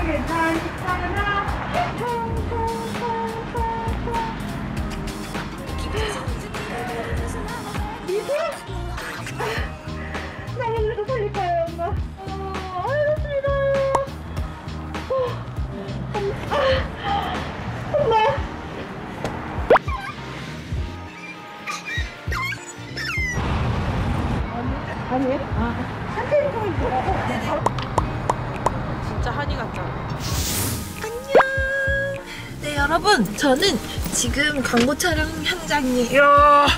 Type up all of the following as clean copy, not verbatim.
나머지도 살릴 거예요, 엄마. 알겠습니다. 엄마. 아니에요? 한테는 진짜 한이 같잖아. 안녕. 네 여러분, 저는 지금 광고 촬영 현장이에요.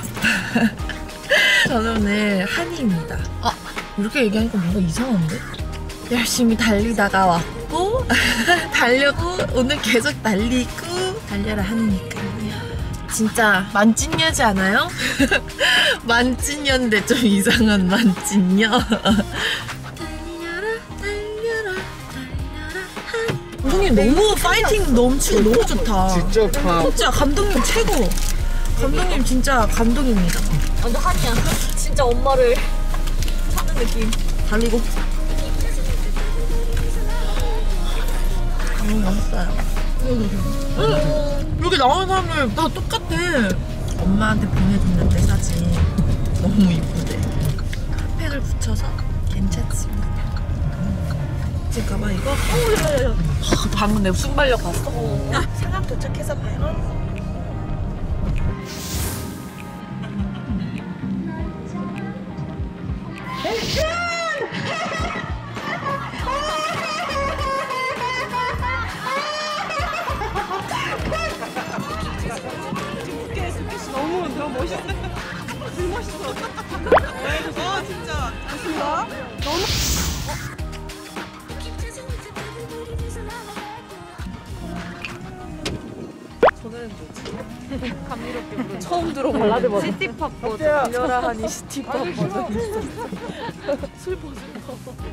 저는 오늘 한이입니다. 이렇게 얘기하니까 뭔가 이상한데? 열심히 달리다가 왔고 달려고 오늘 계속 달리고 달려라 한이니까요. 진짜 만찢녀지 않아요? 만찢녀인데 좀 이상한 만찢녀. 감독님 너무 파이팅 넘치고 너무 좋다. 진짜 감독님 최고. 감독님 진짜 감동입니다. 완전 한이야. 진짜 엄마를 찾는 느낌. 달리고. 너무 맛있어요. 여기 나오는 사람들 다 똑같아. 엄마한테 보내줬는데 사진 너무 이쁘대. 핫팩을 붙여서 괜찮습니다. 찍을까봐 이거? 야야야. 방금 내가 순발력 봤어? 상암 도착해서 봐요. 너무 멋있어. 너무 멋있어. 진짜. 좋습니다. 너무. 저는 뭐지? 감미롭게 부르는 처음 들어본 발라드 버전. 시티팝 버전. 들려라 하니 시티팝 버전 있었어. 슬퍼.